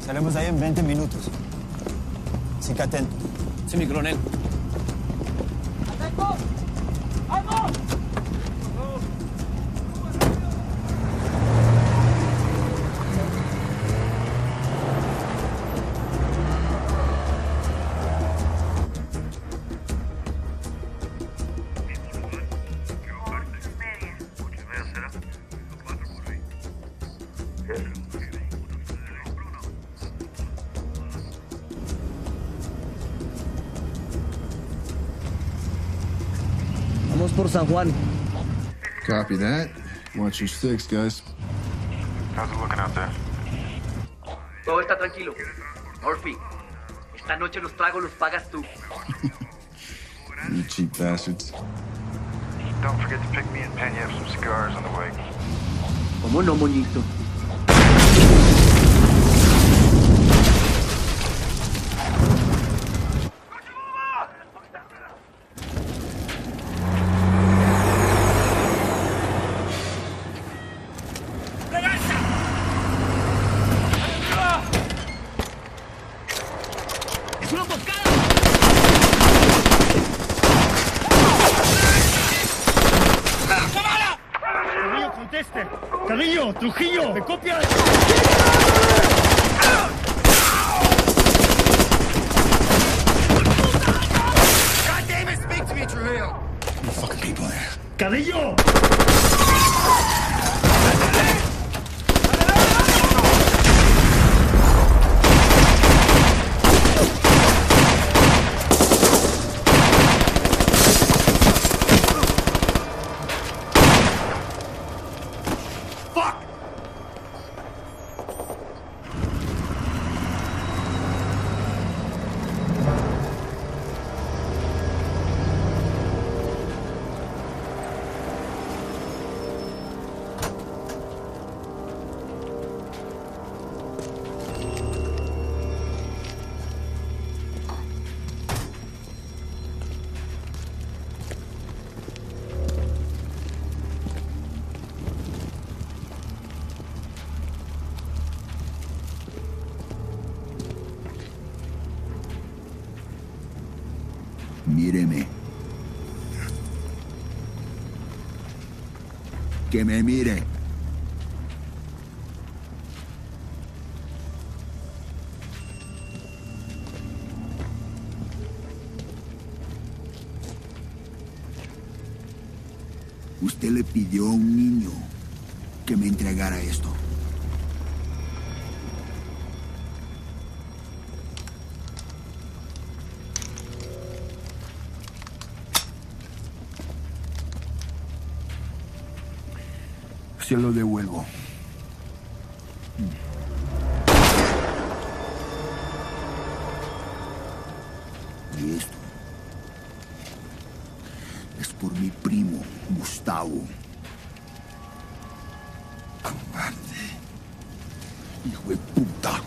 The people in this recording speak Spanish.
Salimos de ahí en 20 minutos. Así que atento. Sí, mi coronel. ¡Atento! ¡Vamos! Vamos por San Juan. Copy that. Watch your six, guys. How's it looking out there? Todo está tranquilo. Murphy, esta noche los tragos los pagas tú. You cheap bastards. Don't forget to pick me and Penny up some cigars on the way. ¿Cómo no, moñito? ¡Carillo! ¡Trujillo! ¡Me copias! God damn it, speak to me, Trujillo! What fucking people there? ¡Carillo! Míreme. Que me mire. Usted le pidió a un niño que me entregara esto. Se lo devuelvo. Y esto es por mi primo, Gustavo. Cobarde. Hijo de puta.